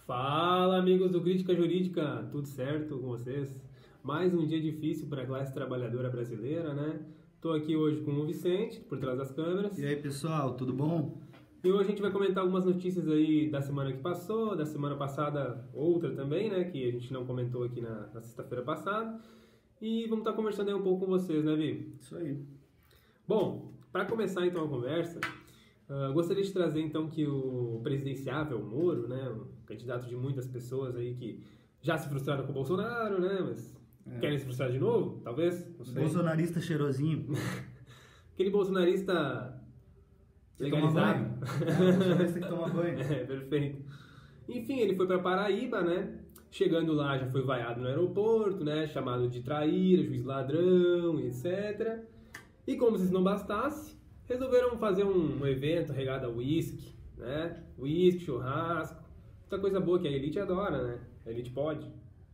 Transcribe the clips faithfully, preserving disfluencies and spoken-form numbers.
Fala, amigos do Crítica Jurídica, tudo certo com vocês? Mais um dia difícil para a classe trabalhadora brasileira, né? Tô aqui hoje com o Vicente, por trás das câmeras. E aí, pessoal, tudo bom? E hoje a gente vai comentar algumas notícias aí da semana que passou, da semana passada outra também, né? Que a gente não comentou aqui na, na sexta-feira passada. E vamos estar conversando aí um pouco com vocês, né, Vi? Isso aí. Bom, para começar então a conversa, uh, gostaria de trazer então que o presidenciável Moro, né, um candidato de muitas pessoas aí que já se frustraram com o Bolsonaro, né, mas é. querem se frustrar de novo, talvez, não sei. Bolsonarista cheirosinho. Aquele bolsonarista legalizado. É, bolsonarista que toma banho. É, perfeito. Enfim, ele foi para Paraíba, né? Chegando lá já foi vaiado no aeroporto, né? Chamado de traíra, juiz ladrão, etcétera. E como se isso não bastasse, resolveram fazer um evento regado a uísque, né? Uísque, churrasco, muita coisa boa que a elite adora, né? A elite pode.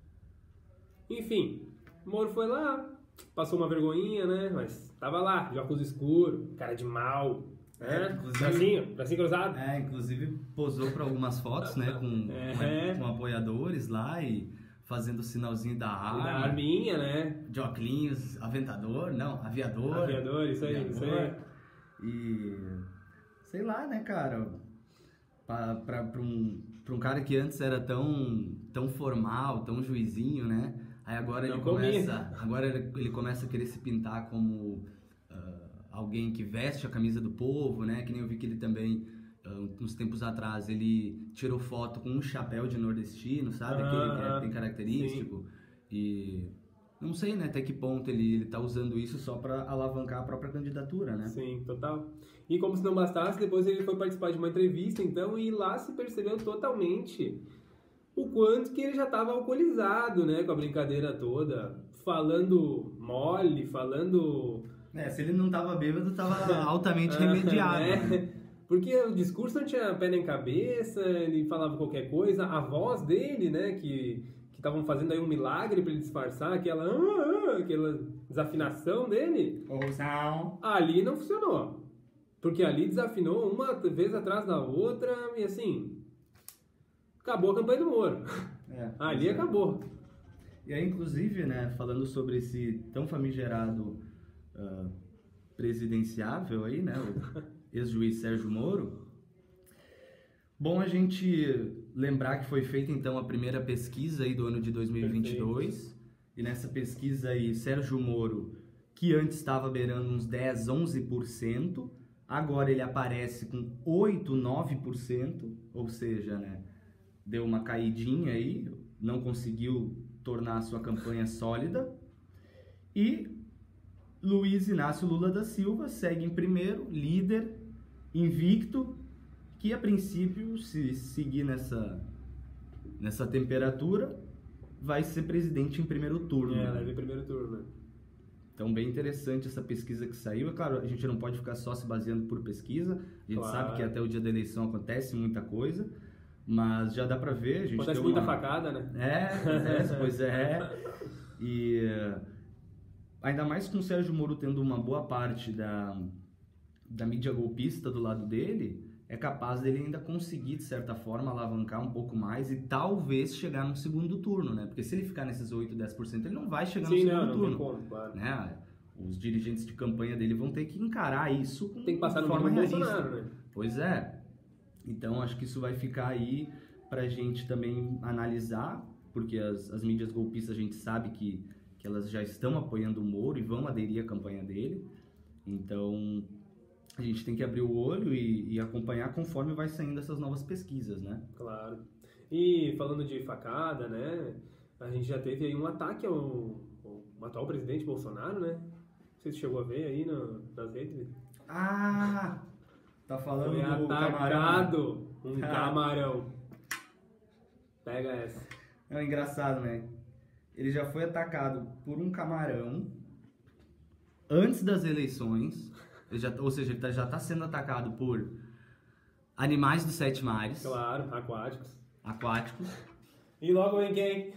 Enfim, Moro foi lá, passou uma vergonhinha, né? Mas tava lá, de óculos escuros, cara de mal, né? É, inclusive- Bracinho, bracinho cruzado. É, inclusive posou para algumas fotos, né, com, É. com apoiadores lá e fazendo o sinalzinho da E arma. da arminha, né? De óculos, aventador, não, aviador. Aviador, isso aí, isso aí. E sei lá, né, cara, pra, pra, pra, um, pra um cara que antes era tão, tão formal, tão juizinho, né, aí agora Não ele combina. começa, agora ele, ele começa a querer se pintar como ah, alguém que veste a camisa do povo, né, que nem eu vi que ele também, ah, uns tempos atrás, ele tirou foto com um chapéu de nordestino, sabe, aquele que é- Ah, tem característico, e não sei, né, até que ponto ele, ele tá usando isso só pra alavancar a própria candidatura, né. Sim, total. E como se não bastasse, depois ele foi participar de uma entrevista, então, e lá se percebeu totalmente o quanto que ele já estava alcoolizado, né, com a brincadeira toda, falando mole, falando... É, se ele não tava bêbado, tava altamente remediado. É, né? porque o discurso não tinha pé nem cabeça, ele falava qualquer coisa, a voz dele, né, que que estavam fazendo aí um milagre para ele disfarçar, aquela, ah, ah, aquela desafinação dele, Ousão. ali não funcionou. Porque ali desafinou uma vez atrás da outra e assim, acabou a campanha do Moro. É, Ali é. acabou. E aí, inclusive, né, falando sobre esse tão famigerado ah, presidenciável aí, né, o ex-juiz Sérgio Moro, bom a gente lembrar que foi feita, então, a primeira pesquisa aí do ano de dois mil e vinte e dois, e nessa pesquisa aí, Sérgio Moro, que antes estava beirando uns dez, onze por cento, agora ele aparece com oito, nove por cento, ou seja, né, deu uma caidinha aí, não conseguiu tornar a sua campanha sólida. E Luiz Inácio Lula da Silva segue em primeiro, líder, invicto, que a princípio, se seguir nessa, nessa temperatura, vai ser presidente em primeiro turno. É, né? leva em primeiro turno, né? Então, bem interessante essa pesquisa que saiu. É claro, a gente não pode ficar só se baseando por pesquisa. A gente Claro. sabe que até o dia da eleição acontece muita coisa, mas já dá pra ver. A gente Acontece tem muita uma... facada, né? É, acontece, pois é. E eh, ainda mais com o Sérgio Moro tendo uma boa parte da, da mídia golpista do lado dele, é capaz dele ainda conseguir, de certa forma, alavancar um pouco mais e talvez chegar no segundo turno, né? Porque se ele ficar nesses oito, dez por cento, ele não vai chegar Sim, no não, segundo não turno. tem como, claro. Né? Os dirigentes de campanha dele vão ter que encarar isso com Tem que passar no forma mínimo realista. Bolsonaro, né? Pois é. Então, acho que isso vai ficar aí pra gente também analisar, porque as, as mídias golpistas a gente sabe que, que elas já estão apoiando o Moro e vão aderir à campanha dele. Então, a gente tem que abrir o olho e, e acompanhar conforme vai saindo essas novas pesquisas, né? Claro. E falando de facada, né? A gente já teve aí um ataque ao, ao atual presidente Bolsonaro, né? Não sei se chegou a ver aí no, nas redes. Ah! Tá falando Foi do camarão. atacado um Ah. camarão. Pega essa. É engraçado, né? Ele já foi atacado por um camarão antes das eleições, ele já, ou seja, ele tá- já está sendo atacado por animais dos sete mares, Claro, aquáticos. aquáticos. E logo vem quem?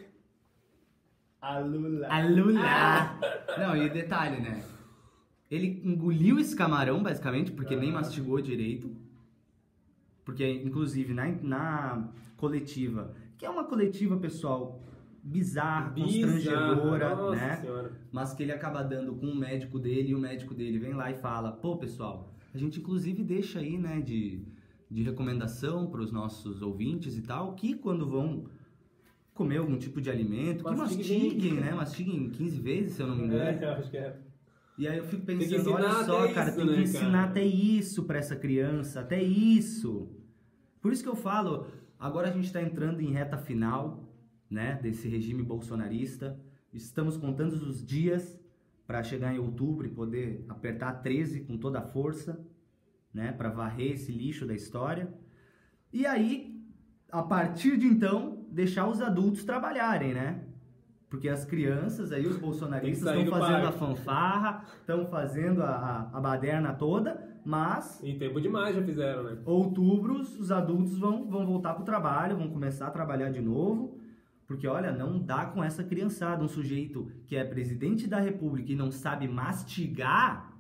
A Lula. A Lula! Não, e detalhe, né? Ele engoliu esse camarão, basicamente, porque nem Ah. mastigou direito. Porque, inclusive, na, na coletiva, que é uma coletiva, pessoal, bizarra, constrangedora, Nossa né? Senhora. Mas que ele acaba dando com o médico dele, e o médico dele vem lá e fala, pô, pessoal, a gente inclusive deixa aí, né, de, de recomendação para os nossos ouvintes e tal, que quando vão comer algum tipo de alimento, que Mastiguem. mastiguem, né? Mastiguem quinze vezes, se eu não me engano. É, eu acho que é. E aí eu fico Tem que pensando, ensinar olha só, até cara, isso, tem que né, ensinar cara? até isso pra essa criança, até isso. Por isso que eu falo, agora a gente tá entrando em reta final, né, desse regime bolsonarista. Estamos contando os dias para chegar em outubro e poder apertar treze com toda a força, né, para varrer esse lixo da história. E aí, a partir de então, deixar os adultos trabalharem, né? Porque as crianças, aí os bolsonaristas Tem que sair estão do fazendo a parque. fanfarra, estão fazendo a, a, a baderna toda, mas Em tempo demais já fizeram, né? outubro os adultos vão, vão voltar pro trabalho, vão começar a trabalhar de novo, porque olha, não dá com essa criançada, um sujeito que é presidente da república e não sabe mastigar,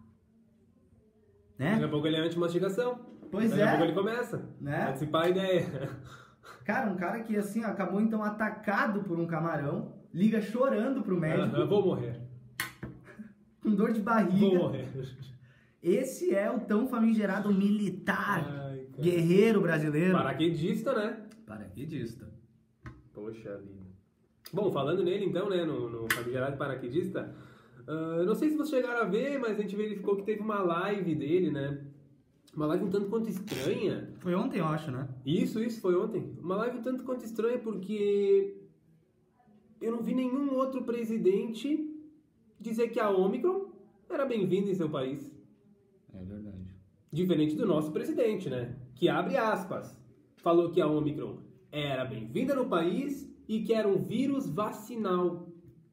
Daqui né? a pouco ele é anti-mastigação. Pois Daqui a pouco é, ele começa. né? Participar a ideia. Cara, um cara que assim acabou então atacado por um camarão, liga chorando pro médico, Aham, vou morrer. com dor de barriga. Vou morrer. Esse é o tão famigerado militar, Ai, cara. guerreiro brasileiro. Paraquedista, né? Paraquedista. Poxa vida. Bom, falando nele então, né, no, no famigerado paraquedista, ah, não sei se vocês chegaram a ver, mas a gente verificou que teve uma live dele, né? Uma live um tanto quanto estranha. Foi ontem, eu acho, né? Isso, isso, foi ontem. Uma live um tanto quanto estranha porque eu não vi nenhum outro presidente dizer que a Omicron era bem-vinda em seu país. É verdade. Diferente do nosso presidente, né? Que, abre aspas, falou que a Omicron era bem-vinda no país e que era um vírus vacinal.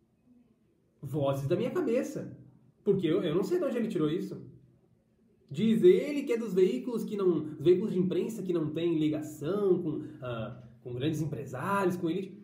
Vozes da minha cabeça. Porque eu, eu não sei de onde ele tirou isso. Diz ele que é dos veículos que não... Os veículos de imprensa que não têm ligação com, ah, com grandes empresários, com elite.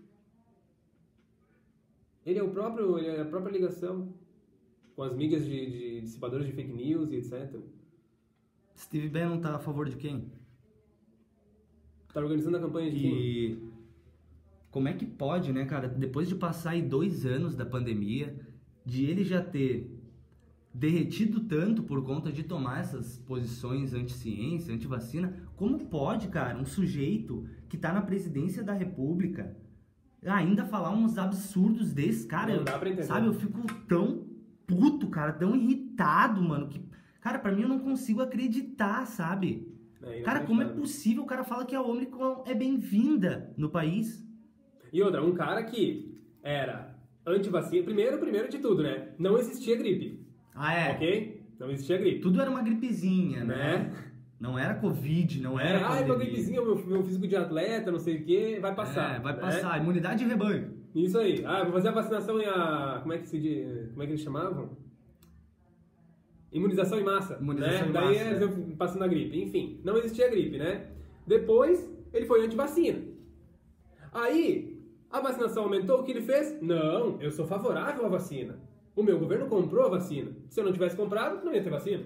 Ele é o próprio... Ele é a própria ligação com as mídias de, de dissipadores de fake news e etcétera. Steve Bannon tá a favor de quem? Tá organizando a campanha de quem? E como é que pode, né, cara, depois de passar aí dois anos da pandemia, de ele já ter derretido tanto por conta de tomar essas posições anti-ciência, anti-vacina, como pode, cara, um sujeito que tá na presidência da república ainda falar uns absurdos desses, cara? Não dá pra entender. Sabe, eu fico tão puto, cara, tão irritado, mano, que, cara, pra mim eu não consigo acreditar, sabe? É, Cara, como é inacreditável. possível o cara fala que a Omicron é bem-vinda no país? E outra, um cara que era anti-vacina. Primeiro, primeiro de tudo, né? Não existia gripe. Ah, é? Ok? Não existia gripe. Tudo era uma gripezinha, né? Né? Não era Covid, não era É, ah, é pandemia. uma gripezinha, meu, meu físico de atleta, não sei o quê, vai passar. É, vai né? passar. Imunidade de rebanho. Isso aí. Ah, vou fazer a vacinação e a... Como é que se diz? Como é que eles chamavam? Imunização em massa. Imunização né? em Daí massa, eles é. iam passando a gripe. Enfim, não existia gripe, né? Depois, ele foi anti-vacina. Aí, a vacinação aumentou, o que ele fez? Não, eu sou favorável à vacina. O meu governo comprou a vacina. Se eu não tivesse comprado, não ia ter vacina.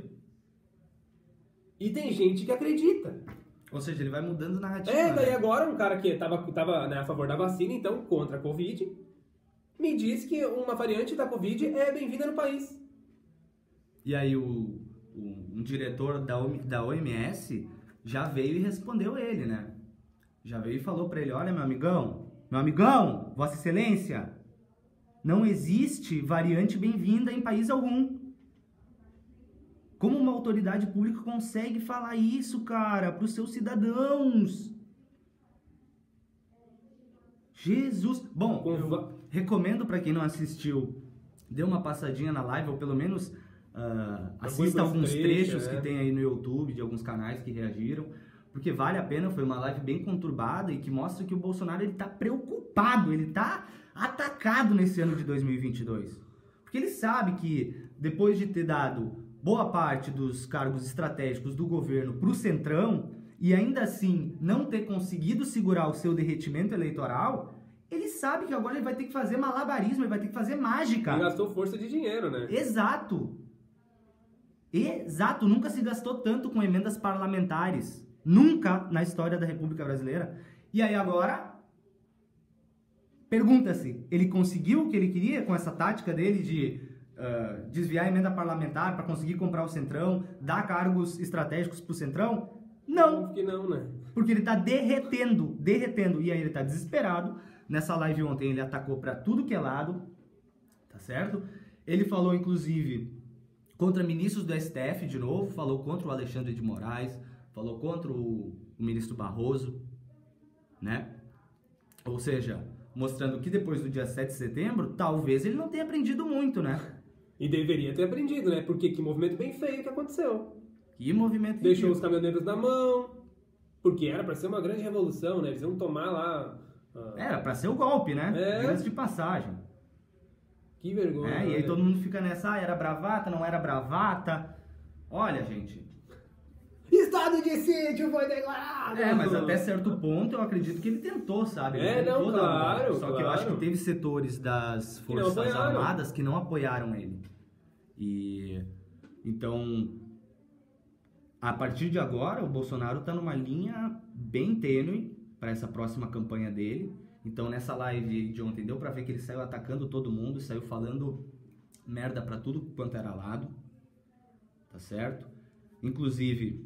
E tem gente que acredita. Ou seja, ele vai mudando narrativa. É, daí né? agora um cara que tava, tava né, a favor da vacina, então contra a Covid, me diz que uma variante da Covid é bem-vinda no país. E aí o, o- um diretor da, O M da O M S já veio e respondeu ele, né? Já veio e falou pra ele, olha, meu amigão, meu amigão, Vossa Excelência, não existe variante bem-vinda em país algum. Como uma autoridade pública consegue falar isso, cara, pros seus cidadãos? Jesus! Bom, Com eu va- recomendo pra quem não assistiu, dê uma passadinha na live, ou pelo menos ah, assista Alguns alguns trechos, trechos né? que tem aí no YouTube, de alguns canais que reagiram, porque vale a pena, foi uma live bem conturbada e que mostra que o Bolsonaro ele tá preocupado, ele tá atacado nesse ano de dois mil e vinte e dois. Porque ele sabe que depois de ter dado boa parte dos cargos estratégicos do governo pro Centrão e ainda assim não ter conseguido segurar o seu derretimento eleitoral, ele sabe que agora ele vai ter que fazer malabarismo, ele vai ter que fazer mágica. Ele gastou força de dinheiro, né? Exato. Exato, nunca se gastou tanto com emendas parlamentares. Nunca na história da República Brasileira. E aí agora, pergunta-se, ele conseguiu o que ele queria com essa tática dele de uh, desviar a emenda parlamentar para conseguir comprar o Centrão, dar cargos estratégicos pro Centrão? Não. Acho que não, né? Porque ele tá derretendo, derretendo. E aí ele tá desesperado. Nessa live ontem ele atacou para tudo que é lado, tá certo? Ele falou, inclusive, contra ministros do S T F de novo, falou contra o Alexandre de Moraes, falou contra o, o ministro Barroso, né? Ou seja, mostrando que depois do dia sete de setembro, talvez ele não tenha aprendido muito, né? E deveria ter aprendido, né? Porque que movimento bem feio que aconteceu. Que movimento Deixou ridículo. os caminhoneiros na mão, porque era pra ser uma grande revolução, né? Eles iam tomar lá... Uh... Era pra ser o golpe, né? É. Diga-se de passagem. Que vergonha. É, e aí né? todo mundo fica nessa, ah, era bravata, não era bravata. Olha, gente... Estado de sítio foi declarado! É, mas até certo ponto eu acredito que ele tentou, sabe? Ele É, tentou não, dar um claro, golpe. Só que eu claro. acho que teve setores das Que não Forças apoiaram. Armadas que não apoiaram ele. E... Então... A partir de agora, o Bolsonaro tá numa linha bem tênue para essa próxima campanha dele. Então, nessa live de ontem, deu pra ver que ele saiu atacando todo mundo, saiu falando merda pra tudo quanto era lado. Tá certo? Inclusive,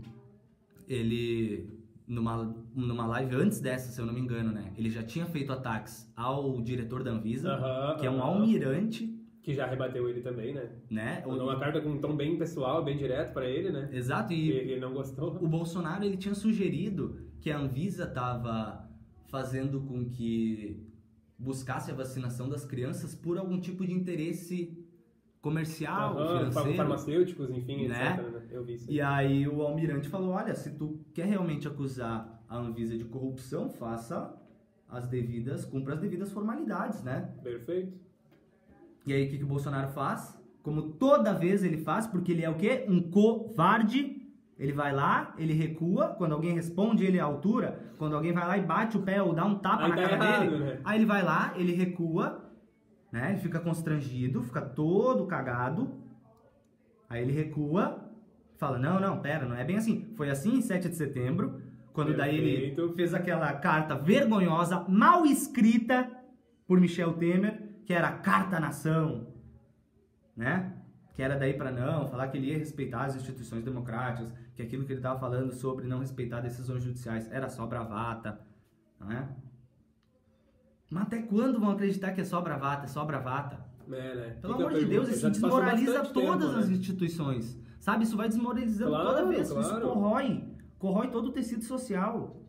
ele, numa, numa live antes dessa, se eu não me engano, né? Ele já tinha feito ataques ao diretor da Anvisa, Aham, que é um aham. almirante, Que já rebateu ele também, né? né? Mandou uma carta com um tom bem pessoal, bem direto pra ele, né? Exato, E e ele não gostou. o Bolsonaro, ele tinha sugerido que a Anvisa estava fazendo com que buscasse a vacinação das crianças por algum tipo de interesse comercial, Aham, financeiro. farmacêuticos, enfim, né? etcétera. Né? Eu vi isso. E aí o almirante falou, olha, se tu quer realmente acusar a Anvisa de corrupção, faça as devidas, cumpra as devidas formalidades, né? Perfeito. E aí o que, que o Bolsonaro faz? Como toda vez ele faz, porque ele é o quê? Um covarde. Ele vai lá, ele recua, quando alguém responde ele à altura, quando alguém vai lá e bate o pé ou dá um tapa Aí na tá cara errado, dele, né? aí ele vai lá, ele recua, né? Ele fica constrangido, fica todo cagado. Aí ele recua, fala, não, não, pera, não é bem assim. Foi assim em sete de setembro, quando daí ele Perfeito. fez aquela carta vergonhosa, mal escrita por Michel Temer, que era a Carta Nação, né? Que era daí para não, falar que ele ia respeitar as instituições democráticas, que aquilo que ele estava falando sobre não respeitar decisões judiciais era só bravata, não é? Mas até quando vão acreditar que é só bravata, é só bravata? É, né? Pelo Fica a amor de pergunta. Deus, Já isso te passou desmoraliza bastante todas tempo, as né? instituições, sabe? Isso vai desmoralizando Claro, toda vez, isso claro. corrói, corrói todo o tecido social.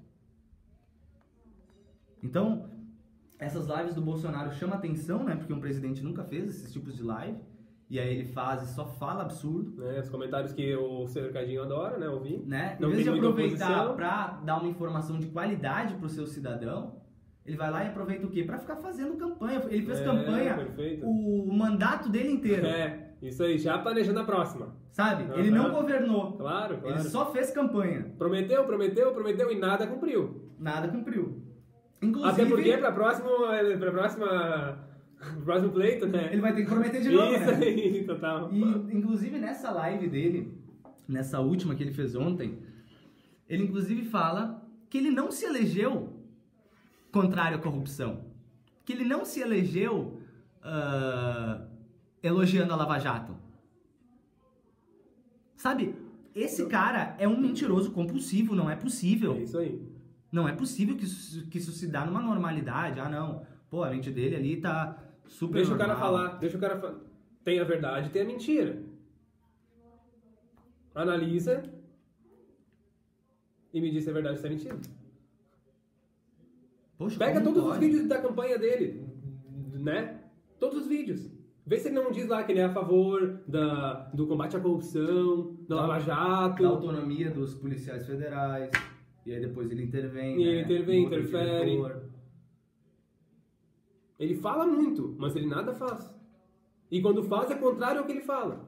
Então, essas lives do Bolsonaro chamam atenção, né? Porque um presidente nunca fez esses tipos de live. E aí ele faz e só fala absurdo, Né? Os comentários que o Cercadinho adora, né? Ouvir. né? Em Não vez tem de muita aproveitar oposição. pra dar uma informação de qualidade pro seu cidadão, ele vai lá e aproveita o quê? Pra ficar fazendo campanha. Ele fez É, campanha perfeito. o mandato dele inteiro, É, isso aí, já planejando a próxima. sabe? Aham. Ele não governou, Claro, claro. ele só fez campanha. Prometeu, prometeu, prometeu e nada cumpriu. Nada cumpriu. Inclusive, Até porque pra próxima, pra próxima, pro próximo pleito, né? ele vai ter que prometer de novo, Isso né? aí, total. E, inclusive, nessa live dele, nessa última que ele fez ontem, ele, inclusive, fala que ele não se elegeu contrário à corrupção. Que ele não se elegeu ah, elogiando a Lava Jato. Sabe? Esse cara é um mentiroso compulsivo, não é possível. É isso aí. Não é possível que isso, que isso se dá numa normalidade. Ah, não. Pô, a mente dele ali tá super Deixa o normal. cara falar, deixa o cara falar. Tem a verdade, tem a mentira. Analisa e me diz se é verdade ou se é mentira. Poxa, Pega como todos os pode? vídeos da campanha dele, né? Todos os vídeos. Vê se ele não diz lá que ele é a favor da, do combate à corrupção, da Da- Lava Jato. Da autonomia dos policiais federais. E aí depois ele intervém, E né? ele intervém, Outro interfere. diretor. Ele fala muito, mas ele nada faz. E quando faz é contrário ao que ele fala.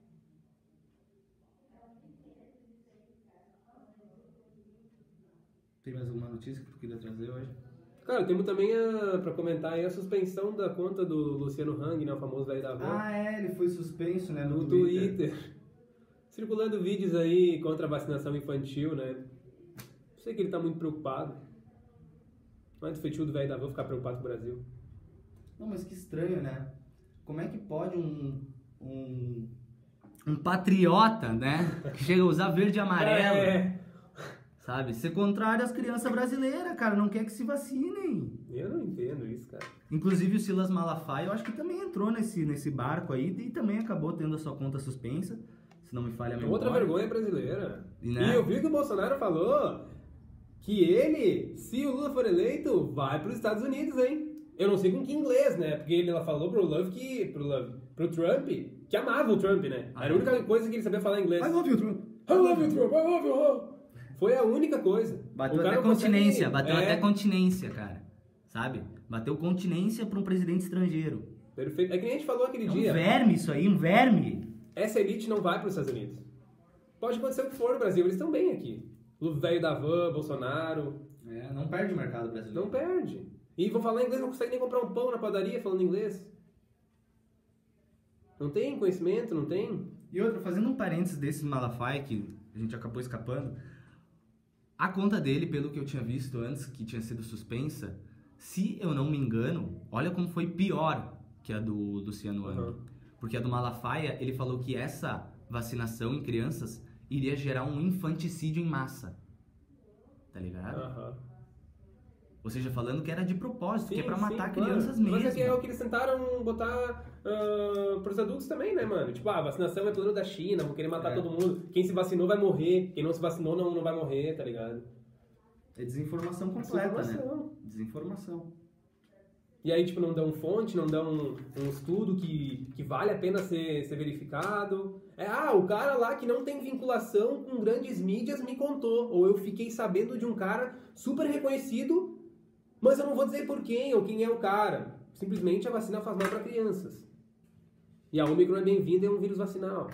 Tem mais alguma notícia que tu queria trazer hoje? Cara, temos também a, pra comentar aí a suspensão da conta do Luciano Hang, né? O famoso velho da van. Ah, é, ele foi suspenso, né? No, no Twitter. Twitter. Circulando vídeos aí contra a vacinação infantil, né? sei que ele tá muito preocupado. Não é do feitio do velho da van ficar preocupado com o Brasil. Não, mas que estranho, né? Como é que pode um, um, um patriota, né? Que chega a usar verde e amarelo, É. sabe? Ser contrário às crianças brasileiras, cara. Não quer que se vacinem. Eu não entendo isso, cara. Inclusive o Silas Malafaia, eu acho que também entrou nesse, nesse barco aí e também acabou tendo a sua conta suspensa, se não me falha a memória. Outra vergonha brasileira. E, né? E eu vi que o Bolsonaro falou que ele, se o Lula for eleito, vai para os Estados Unidos, hein? Eu não sei com que inglês, né? Porque ele ela falou pro Love que. Pro Love. Pro Trump, que amava o Trump, né? Ah, Era a única coisa que ele sabia falar inglês. I love you, Trump. I love you, Trump, I love you. Foi a única coisa. Bateu O cara até não consegue- continência, bateu é, até continência, cara. Sabe? Bateu continência para um presidente estrangeiro. Perfeito. É que nem a gente falou aquele É um dia. verme isso aí, um verme. Essa elite não vai para os Estados Unidos. Pode acontecer o que for no Brasil, eles estão bem aqui. O velho da van, Bolsonaro. É, não perde o mercado brasileiro. Não perde. E vão falar inglês, não consegue nem comprar um pão na padaria falando inglês. Não tem conhecimento, não tem. E outra, fazendo um parênteses desse Malafaia que a gente acabou escapando, a conta dele, pelo que eu tinha visto antes, que tinha sido suspensa, se eu não me engano, olha como foi pior que a do Luciano Hang. Uhum. Porque a do Malafaia, ele falou que essa vacinação em crianças iria gerar um infanticídio em massa. Tá ligado? Aham. Ou seja, falando que era de propósito, Sim, que é pra sim, matar claro. crianças mesmo. Mas é que é o que eles tentaram botar uh, pros adultos também, né, mano? Tipo, ah, a vacinação é plano da China, vão querer matar É. todo mundo. Quem se vacinou vai morrer, quem não se vacinou não, não vai morrer, tá ligado? É desinformação completa, né? Desinformação. Desinformação. E aí, tipo, não dão fonte, não dão um, um estudo que, que vale a pena ser, ser verificado. É, ah, o cara lá que não tem vinculação com grandes mídias me contou. Ou eu fiquei sabendo de um cara super reconhecido, mas eu não vou dizer por quem ou quem é o cara. Simplesmente a vacina faz mal para crianças. E a Omicron é bem-vinda, é um vírus vacinal.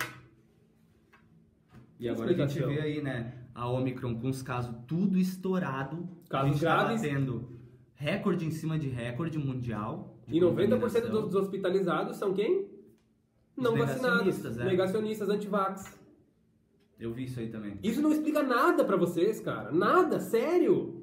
E agora a gente Explicação. vê aí, né, a Omicron com os casos tudo estourado. Casos a gente graves. tá batendo recorde em cima de recorde mundial. de E noventa por cento contaminação. dos hospitalizados são quem? Não vacinados. negacionistas, é. Negacionistas, anti-vax. Eu vi isso aí também. Isso não explica nada pra vocês, cara. Nada, sério.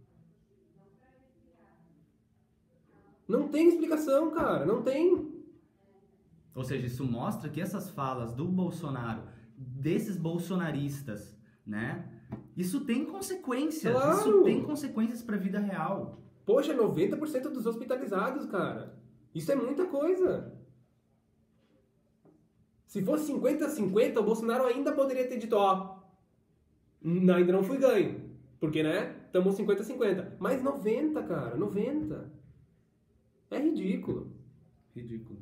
Não tem explicação, cara. Não tem. Ou seja, isso mostra que essas falas do Bolsonaro, desses bolsonaristas, né? Isso tem consequências. Claro. Isso tem consequências pra vida real. Poxa, noventa por cento dos hospitalizados, cara. Isso é muita coisa. Se fosse cinquenta a cinquenta, o Bolsonaro ainda poderia ter dito, ó, n- ainda não fui ganho. Porque, né, estamos cinquenta a cinquenta. Mas noventa, cara, noventa. É ridículo. Ridículo.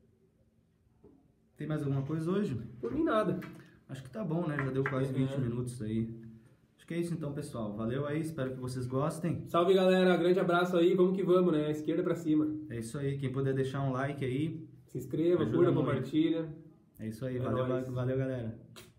Tem mais alguma coisa hoje? Por mim, nada. Acho que tá bom, né? Já deu quase Uhum. vinte minutos aí. Acho que é isso então, pessoal. Valeu aí, espero que vocês gostem. Salve, galera. Grande abraço aí. Vamos que vamos, né? Esquerda pra cima. É isso aí. Quem puder deixar um like aí. Se inscreva, Ajuda curta, muito. compartilha. É isso aí. É Valeu, nóis. valeu, galera.